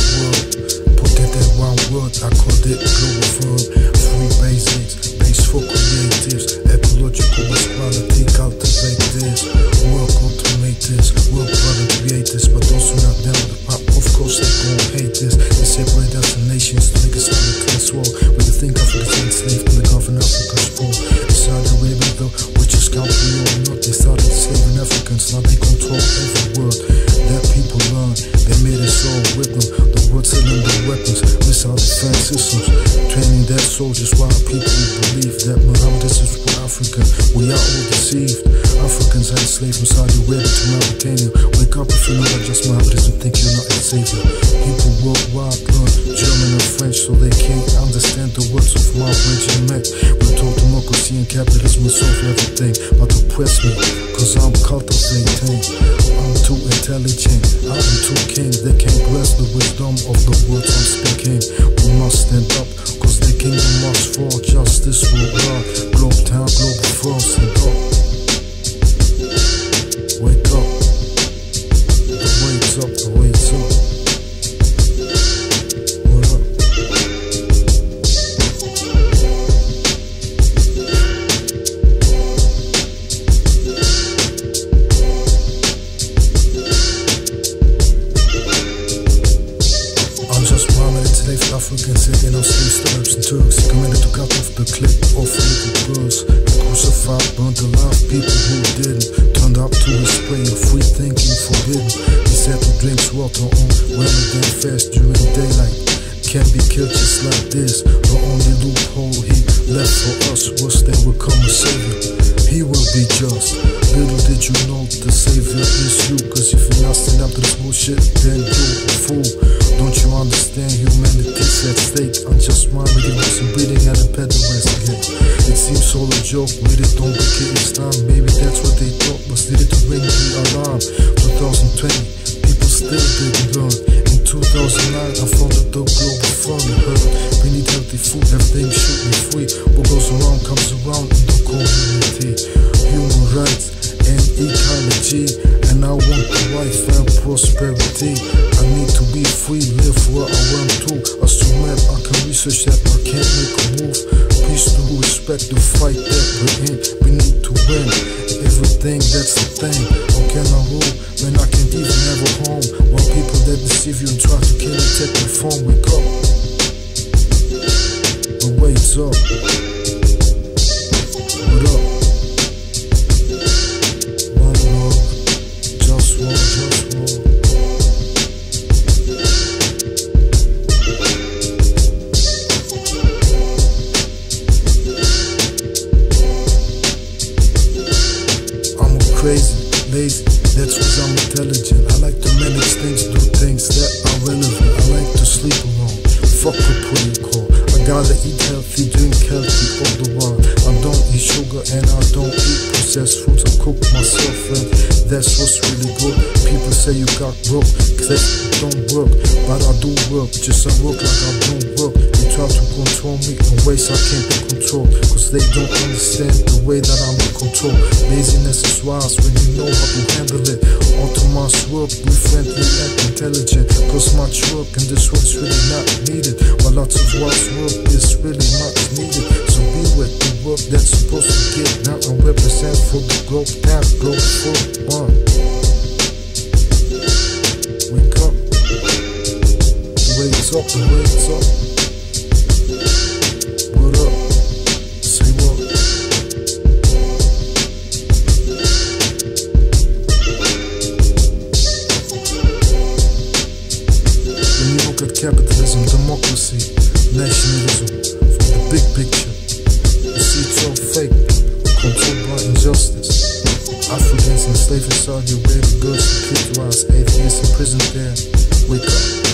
world. Put that in one word, I call it global verb. Three basics, base for creatives. Ecological equality, cultivate this. Work, automate this. Work, brother, create this. But those who not down with the pop, of course they gon' hate this. They separate us in nations to make us on the class war. But they think Africa's enslaved and they govern Africa's poor. It's Saudi Arabia though, which is country or not. They started enslaving Africans, now they control every word that people learn. They made us all with them. The words selling the weapons, missile defense systems, training their soldiers while people believe that Muhammad is for Africa. We are all deceived. Africans are enslaved from Saudi Arabia to Mauritania. Wake up if you know that just Muhammad is and think you're not a savior. People worldwide learn German and French so they can't understand the words of my regiment. We're told democracy and capitalism will solve everything, but oppress me, cause I'm cultivating. I'm too intelligent, I am too king. They can't grasp the wisdom of the words I'm speaking. We must stand up, cause the kingdom must fall. Justice will rise, globe town, globe first. Stand up, wake up, the wait's up, the wait's up. What up? Enslaved Africans sitting on slaves, Arabs and Turks. He commanded to cut off the clip of little girls. He crucified, burned alive people who didn't. Turned up to his prey of free thinking forbidden. He said to drink water on rather than fast during daylight. Can't be killed just like this. The only loophole he left for us was they would come a savior. He will be just. Little did you know the savior is you. Cause if you're not stand up to this bullshit, then you're a fool. Don't you understand humanity's at stake? Unjust mind, reading, breathing at a pederast again. It seems all a joke, read it, don't be kidding, Islam. Maybe that's what they thought, but did it to ring the alarm. 2020, people still didn't learn. In 2009, I founded the Global Fund. You heard, we need healthy food, everything should be free. What goes around comes around in the community. Human rights and ecology, and I want the life and prosperity. I need to be free, live where I want to. As to map, I can research that, I can't make a move. Peace to respect the fight that we're in. We need to win everything, that's the thing. How can I rule when I can't even have a home? While people that deceive you and try to kill you take your phone. Wake up, the wait's up. What up? Crazy, lazy, that's cause I'm intelligent. I like to manage things, do things that are relevant. I like to sleep alone, fuck with what you call. I gotta eat healthy, drink healthy all the while. I don't eat sugar and I don't eat processed foods. I cook myself and that's what's really good. People say you got broke, cause that don't work. But I do work, just I work like I don't work. They try to control me in ways I can't be controlled, cause they don't understand the way that I'm in control. Laziness is wise when you know how to handle it. Autonomous work, be friendly and intelligent. Cause much work in this world is really not needed, but lots of wise work is really much needed. So be with the work that's supposed to get down and represent for the globe, that globe for one. Wake up, the wait's up, the wait's up. What up? Say what? When you look at capitalism, democracy, nationalism, from the big picture, you see it's all fake, controlled by injustice. Africans enslaved in Saudi Arabia, girls secularized, atheists in prison there. Wake up.